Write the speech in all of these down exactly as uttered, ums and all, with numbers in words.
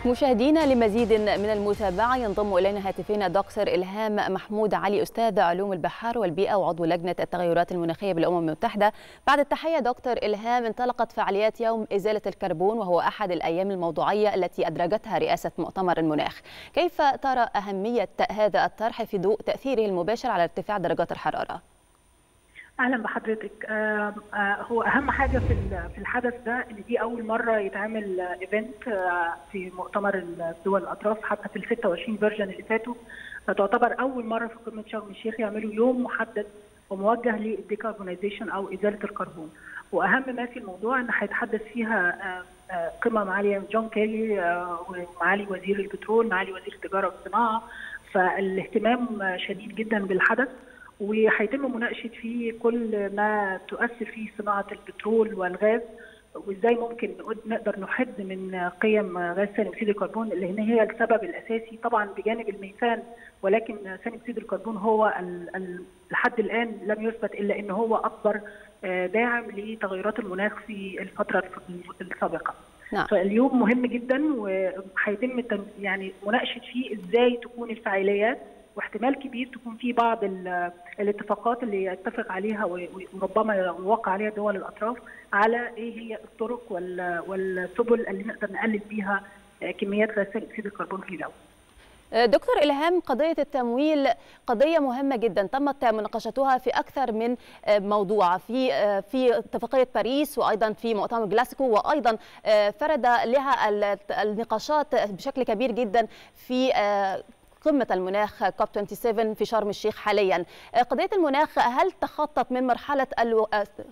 مشاهدينا لمزيد من المتابعة ينضم إلينا هاتفيا دكتور إلهام محمود علي أستاذ علوم البحار والبيئة وعضو لجنة التغيرات المناخية بالأمم المتحدة. بعد التحية دكتور إلهام، انطلقت فعاليات يوم إزالة الكربون وهو أحد الأيام الموضوعية التي أدرجتها رئاسة مؤتمر المناخ. كيف ترى أهمية هذا الطرح في ضوء تأثيره المباشر على ارتفاع درجات الحرارة؟ اهلا بحضرتك. آه آه هو اهم حاجه في في الحدث ده ان دي اول مره يتعمل ايفنت آه في مؤتمر الدول الاطراف، حتى في ال ستة وعشرين فيرجن اللي فاتوا، فتعتبر اول مره في قمه شرم الشيخ يعملوا يوم محدد وموجه للديكربونايزيشن او ازاله الكربون. واهم ما في الموضوع ان هيتحدث فيها آه آه قمه معالي جون كيري آه ومعالي وزير البترول، معالي وزير التجاره والصناعه، فالاهتمام شديد جدا بالحدث، وهيتم مناقشه فيه كل ما تؤثر فيه صناعه البترول والغاز، وازاي ممكن نقدر نحد من قيم غاز ثاني اكسيد الكربون اللي هي السبب الاساسي طبعا بجانب الميثان، ولكن ثاني اكسيد الكربون هو لحد الان لم يثبت الا ان هو اكبر داعم لتغيرات المناخ في الفتره السابقه. نعم. فاليوم مهم جدا وهيتم يعني مناقشه فيه ازاي تكون الفعاليات، واحتمال كبير تكون في بعض الاتفاقات اللي يتفق عليها وربما يوقع عليها دول الاطراف على ايه هي الطرق والسبل اللي نقدر نقلل بيها كميات غاز ثاني اكسيد الكربون في الجو. دكتور إلهام، قضية التمويل قضية مهمة جدا تمت مناقشتها في أكثر من موضوع في في اتفاقية باريس وأيضا في مؤتمر جلاسكو، وأيضا فرد لها النقاشات بشكل كبير جدا في قمة المناخ كوب سبعة وعشرين في شرم الشيخ حاليا. قضية المناخ هل تخطط من مرحلة الو...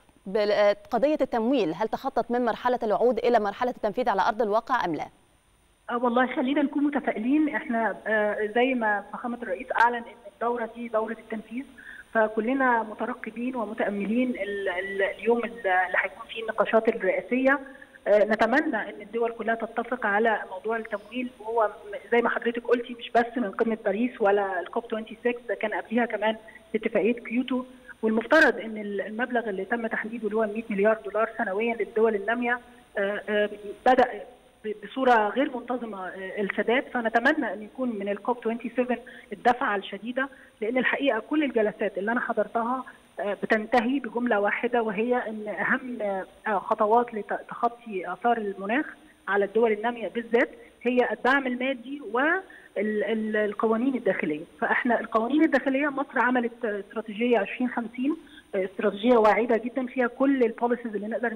قضية التمويل هل تخطط من مرحلة الوعود إلى مرحلة التنفيذ على أرض الواقع أم لا؟ أه والله خلينا نكون متفائلين. احنا آه زي ما فخامة الرئيس أعلن أن الدورة دي دورة التنفيذ، فكلنا مترقبين ومتأملين ال... ال... اليوم اللي هيكون فيه النقاشات الرئاسية. نتمنى ان الدول كلها تتفق على موضوع التمويل، وهو زي ما حضرتك قلتي مش بس من قمه باريس ولا الكوب ستة وعشرين، ده كان قبلها كمان اتفاقيه كيوتو، والمفترض ان المبلغ اللي تم تحديده اللي هو مئة مليار دولار سنويا للدول الناميه بدا بصوره غير منتظمه السداد، فنتمنى ان يكون من الكوب سبعة وعشرين الدفعه الشديده، لان الحقيقه كل الجلسات اللي انا حضرتها بتنتهي بجمله واحده، وهي ان اهم خطوات لتخطي اثار المناخ على الدول الناميه بالذات هي الدعم المادي والقوانين الداخليه. فاحنا القوانين الداخليه مصر عملت استراتيجيه عشرين خمسين، استراتيجيه واعده جدا فيها كل البوليسيز اللي نقدر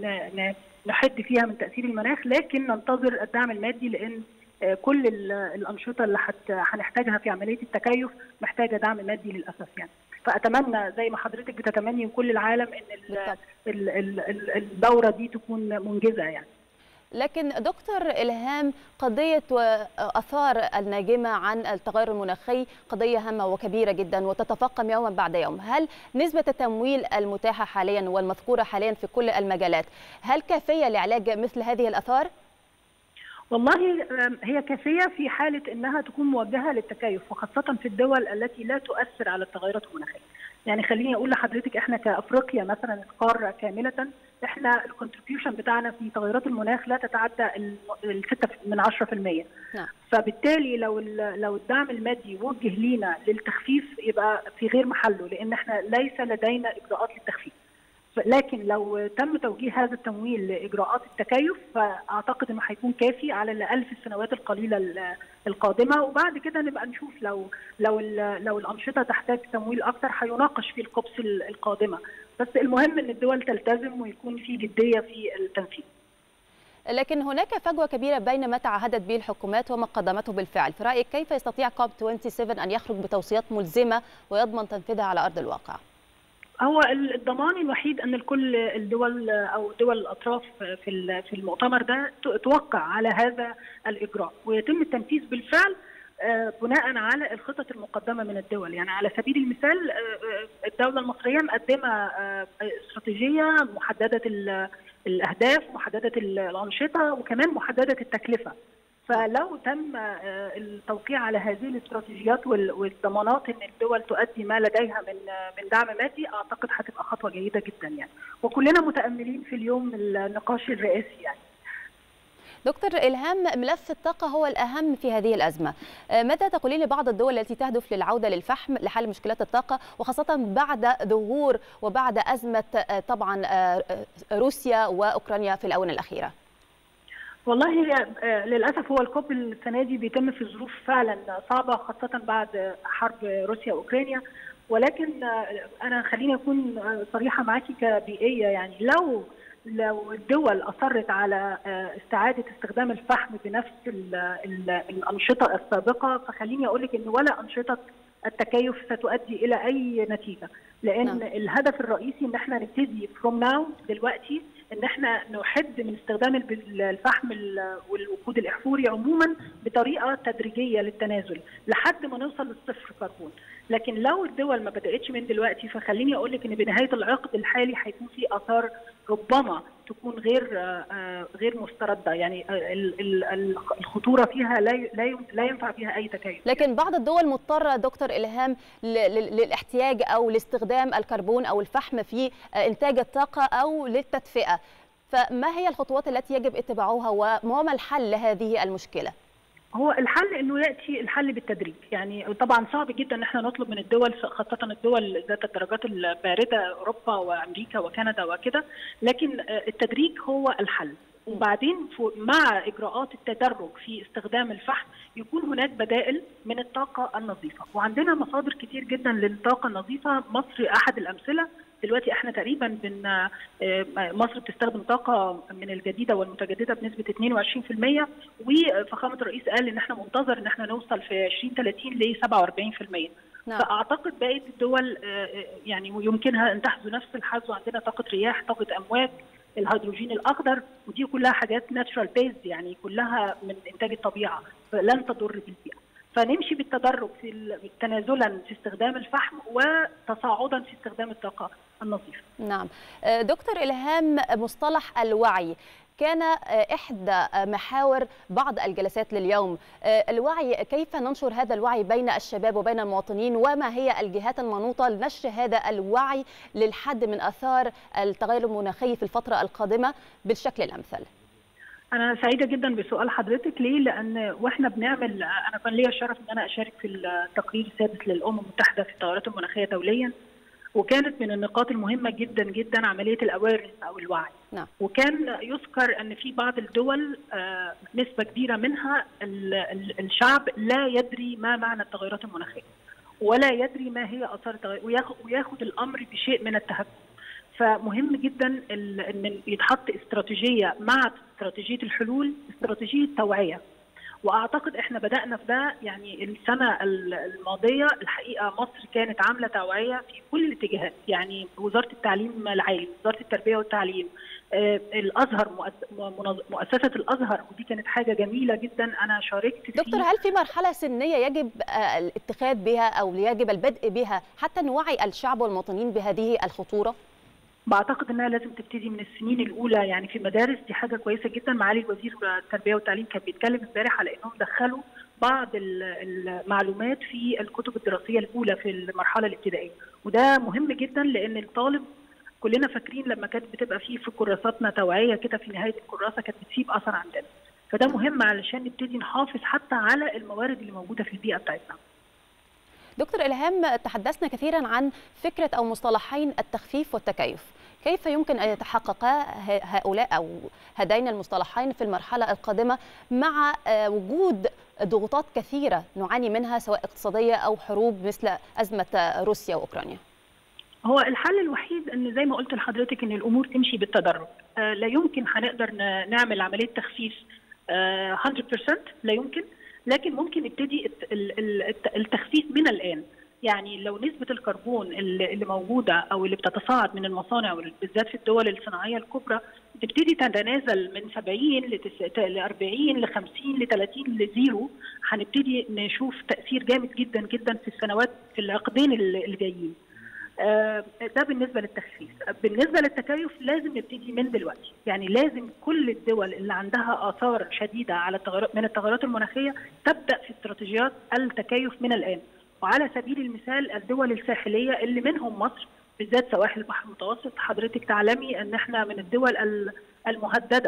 نحد فيها من تاثير المناخ، لكن ننتظر الدعم المادي لان كل الانشطه اللي هنحتاجها في عمليه التكيف محتاجه دعم مادي للاسف يعني. فاتمنى زي ما حضرتك بتتمني وكل العالم ان الدوره دي تكون منجزه يعني. لكن دكتور إلهام، قضية آثار الناجمة عن التغير المناخي قضية هامة وكبيرة جدا وتتفاقم يوما بعد يوم. هل نسبة التمويل المتاحة حاليا والمذكورة حاليا في كل المجالات هل كافية لعلاج مثل هذه الآثار؟ والله هي كافية في حالة أنها تكون موجهة للتكيف، وخاصة في الدول التي لا تؤثر على التغيرات المناخية. يعني خليني أقول لحضرتك إحنا كأفريقيا مثلا قارة كاملة، إحنا الكونتريبيوشن بتاعنا في تغيرات المناخ لا تتعدى الستة من عشرة في المية. نعم. فبالتالي لو لو الدعم المادي وجه لينا للتخفيف يبقى في غير محله، لأن إحنا ليس لدينا إجراءات للتخفيف. لكن لو تم توجيه هذا التمويل لاجراءات التكيف فاعتقد انه هيكون كافي على الاقل في السنوات القليله القادمه، وبعد كده نبقى نشوف لو لو لو الانشطه تحتاج تمويل اكثر هيناقش في الكوبس القادمه، بس المهم ان الدول تلتزم ويكون في جديه في التنفيذ. لكن هناك فجوه كبيره بين ما تعهدت به الحكومات وما قدمته بالفعل، في رايك كيف يستطيع كوب سبعة وعشرين ان يخرج بتوصيات ملزمه ويضمن تنفيذها على ارض الواقع؟ هو الضمان الوحيد ان كل الدول او دول الاطراف في في المؤتمر ده توقع على هذا الاجراء ويتم التنفيذ بالفعل بناء على الخطط المقدمه من الدول. يعني على سبيل المثال الدوله المصريه مقدمه استراتيجيه محدده الاهداف، محدده الانشطه، وكمان محدده التكلفه. فلو تم التوقيع على هذه الاستراتيجيات والضمانات ان الدول تؤدي ما لديها من من دعم مادي، اعتقد هتبقى خطوه جيده جدا يعني، وكلنا متاملين في اليوم النقاش الرئاسي يعني. دكتور إلهام، ملف الطاقة هو الأهم في هذه الأزمة. ماذا تقولين لبعض الدول التي تهدف للعودة للفحم لحل مشكلات الطاقة، وخاصة بعد ظهور وبعد أزمة طبعا روسيا وأوكرانيا في الآونة الأخيرة؟ والله للأسف هو الكوب السنة دي بيتم في ظروف فعلا صعبة، خاصة بعد حرب روسيا وأوكرانيا. ولكن أنا خليني أكون صريحة معاكي كبيئية، يعني لو لو الدول أصرت على استعادة استخدام الفحم بنفس ال ال الأنشطة السابقة، فخليني أقول لك إن ولا أنشطة التكيف ستؤدي إلى أي نتيجة، لأن نعم. الهدف الرئيسي إن احنا نبتدي from now دلوقتي إن احنا نحد من استخدام الفحم والوقود الأحفوري عموما بطريقة تدريجية للتنازل لحد ما نوصل للصفر كربون. لكن لو الدول ما بدأتش من دلوقتي، فخليني أقول لك إن بنهاية العقد الحالي هيكون في آثار ربما تكون غير غير مستردة، يعني الخطورة فيها لا لا ينفع فيها أي تكيف. لكن بعض الدول مضطرة دكتور إلهام للاحتياج أو لاستخدام الكربون أو الفحم في إنتاج الطاقة أو للتدفئة، فما هي الخطوات التي يجب اتباعها وما الحل لهذه المشكلة؟ هو الحل انه ياتي الحل بالتدريج، يعني طبعا صعب جدا ان احنا نطلب من الدول خاصه الدول ذات الدرجات البارده اوروبا وامريكا وكندا وكده، لكن التدريج هو الحل. وبعدين مع اجراءات التدرج في استخدام الفحم يكون هناك بدائل من الطاقه النظيفه، وعندنا مصادر كتير جدا للطاقه النظيفه. مصر احد الامثله. دلوقتي احنا تقريبا بن مصر بتستخدم طاقه من الجديده والمتجدده بنسبه اثنين وعشرين بالمئة، وفخامه الرئيس قال ان احنا منتظر ان احنا نوصل في ألفين وثلاثين ل سبعة وأربعين بالمئة. نعم. فاعتقد بقيه الدول يعني يمكنها ان تحذو نفس الحذو. عندنا طاقه رياح، طاقه امواج، الهيدروجين الاخضر، ودي كلها حاجات ناتشرال بيز، يعني كلها من انتاج الطبيعه فلن تضر بالبيئه. فنمشي بالتدرج في تنازلا في استخدام الفحم وتصاعدا في استخدام الطاقه النظيفه. نعم. دكتور إلهام، مصطلح الوعي كان إحدى محاور بعض الجلسات لليوم. الوعي، كيف ننشر هذا الوعي بين الشباب وبين المواطنين، وما هي الجهات المنوطة لنشر هذا الوعي للحد من آثار التغير المناخي في الفترة القادمة بالشكل الأمثل؟ أنا سعيدة جدا بسؤال حضرتك. ليه؟ لأن وإحنا بنعمل، أنا كان ليا الشرف إن أنا أشارك في التقرير السادس للأمم المتحدة في التغيرات المناخية دوليا، وكانت من النقاط المهمة جدا جدا عملية الأويرنس أو الوعي. نعم. وكان يذكر أن في بعض الدول نسبة كبيرة منها الشعب لا يدري ما معنى التغيرات المناخية ولا يدري ما هي آثار التغير، وياخذ الأمر بشيء من التهكم. فمهم جدا ان يتحط استراتيجيه مع استراتيجيه الحلول، استراتيجيه توعيه. واعتقد احنا بدانا في ده، يعني السنه الماضيه الحقيقه مصر كانت عامله توعيه في كل الاتجاهات، يعني وزاره التعليم العالي، وزاره التربيه والتعليم، آه الازهر، مؤسسه الازهر، ودي كانت حاجه جميله جدا انا شاركت فيها. دكتور، هل في مرحله سنيه يجب الاتخاذ بها او يجب البدء بها حتى نوعي الشعب والمواطنين بهذه الخطوره؟ بعتقد انها لازم تبتدي من السنين الاولى، يعني في المدارس. دي حاجه كويسه جدا. معالي الوزير التربيه والتعليم كان بيتكلم امبارح على انهم دخلوا بعض المعلومات في الكتب الدراسيه الاولى في المرحله الابتدائيه، وده مهم جدا لان الطالب، كلنا فاكرين لما كانت بتبقى فيه في كراساتنا توعيه كده في نهايه الكراسه كانت بتسيب اثر عندنا، فده مهم علشان نبتدي نحافظ حتى على الموارد اللي موجوده في البيئه بتاعتنا. دكتور إلهام، تحدثنا كثيرا عن فكرة أو مصطلحين التخفيف والتكيف، كيف يمكن أن يتحققا هؤلاء أو هذين المصطلحين في المرحلة القادمة مع وجود ضغوطات كثيرة نعاني منها سواء اقتصادية أو حروب مثل أزمة روسيا وأوكرانيا؟ هو الحل الوحيد ان زي ما قلت لحضرتك ان الامور تمشي بالتدرج. لا يمكن هنقدر نعمل عمليه تخفيف مية بالمية، لا يمكن، لكن ممكن نبتدي التخفيف من الآن. يعني لو نسبة الكربون اللي موجودة أو اللي بتتصاعد من المصانع بالذات في الدول الصناعية الكبرى تبتدي تتنازل من سبعين ل أربعين ل خمسين ل ثلاثين لزيرو، هنبتدي نشوف تأثير جامد جدا جدا في السنوات في العقدين الجايين. ده بالنسبة للتخفيف. بالنسبة للتكيف لازم نبتدي من دلوقتي، يعني لازم كل الدول اللي عندها آثار شديدة على التغيرات من التغيرات المناخية تبدأ في استراتيجيات التكيف من الآن. وعلى سبيل المثال الدول الساحلية اللي منهم مصر، بالذات سواحل البحر المتوسط، حضرتك تعلمي ان احنا من الدول المهددة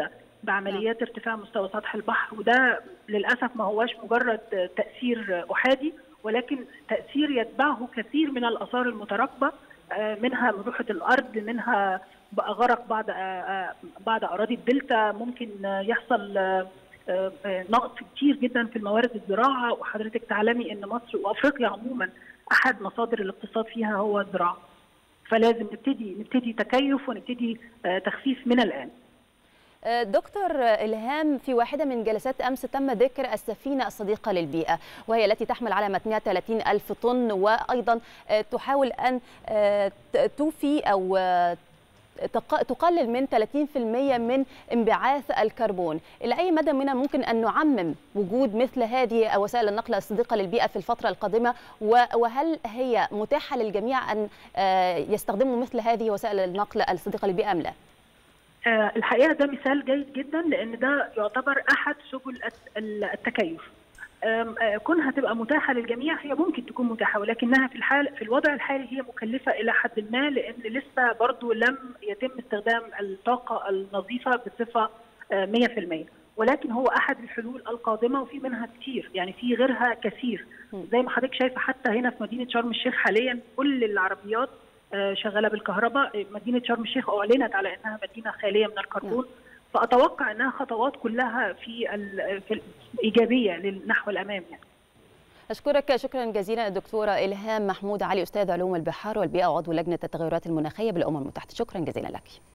بعمليات ارتفاع مستوى سطح البحر، وده للاسف ما هوش مجرد تاثير احادي، ولكن تاثير يتبعه كثير من الاثار المتراكبه، منها ملوحه الارض، منها غرق بعض بعض اراضي الدلتا، ممكن يحصل نقص كتير جدا في الموارد الزراعه، وحضرتك تعلمي ان مصر وافريقيا عموما احد مصادر الاقتصاد فيها هو الزراعه. فلازم نبتدي نبتدي تكيف ونبتدي تخفيف من الان. دكتور إلهام، في واحدة من جلسات أمس تم ذكر السفينة الصديقة للبيئة، وهي التي تحمل على متنها ثلاثين ألف طن، وأيضا تحاول أن توفي أو تقلل من ثلاثين بالمئة من انبعاث الكربون. إلى أي مدى منا ممكن أن نعمم وجود مثل هذه وسائل النقل الصديقة للبيئة في الفترة القادمة، وهل هي متاحة للجميع أن يستخدموا مثل هذه وسائل النقل الصديقة للبيئة أم لا؟ الحقيقة ده مثال جيد جدا، لأن ده يعتبر أحد سبل التكيف. كونها تبقى متاحة للجميع، هي ممكن تكون متاحة، ولكنها في الحال في الوضع الحالي هي مكلفة إلى حد ما، لأن لسه برضو لم يتم استخدام الطاقة النظيفة بصفة مئة بالمئة، ولكن هو أحد الحلول القادمة، وفي منها كتير، يعني في غيرها كثير. زي ما حضرتك شايفة حتى هنا في مدينة شرم الشيخ حاليا كل العربيات شغالة بالكهرباء. مدينة شرم الشيخ أعلنت على أنها مدينة خالية من الكربون، فأتوقع أنها خطوات كلها في, في الإيجابية نحو الأمام. يعني أشكرك شكرا جزيلا الدكتورة إلهام محمود علي، أستاذ علوم البحار والبيئة وعضو لجنة التغيرات المناخية بالأمم المتحدة. شكرا جزيلا لك.